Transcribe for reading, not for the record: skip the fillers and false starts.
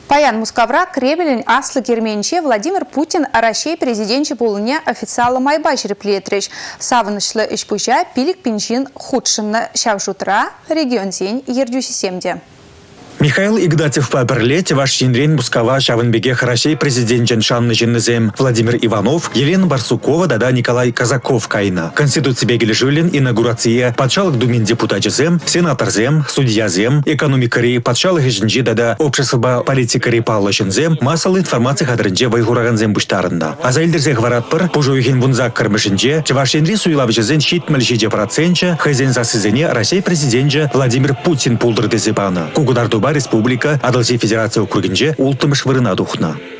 Паян Мускавра Кремль аслы керменче Владимир Путин Россия президенче полуне официала майбач реплетрич. Савынышлы ишпуща пилик пинчин худшинна шавшутра регион зень ердюси семде. Михаил Игнатьев паперлете ваш Чинрен Мускава Шавынбеге Россия президент Шанны Женнезем Владимир Иванов, Елена Барсукова, Дада Николай Казаков кайна. Конституция бегели жилин, инаугурация, подшалок думен депутатизем, сенаторзем, судьязем, экономикари, подшалок жинжи Дада общество политикари паллашинзем, массалы информации хадрынже вайгураганзем буштарында. Азайлдерзе хваратпыр, пожуйхин вунзак кармышинже, Чевашинри суйлавжезен щитмальшиде процентче, хазен засызене Россия президент Владимир Путин пулдыр дезебана. Кугудар Республика, Адалси Федерация округинже ултымыш вырына духна.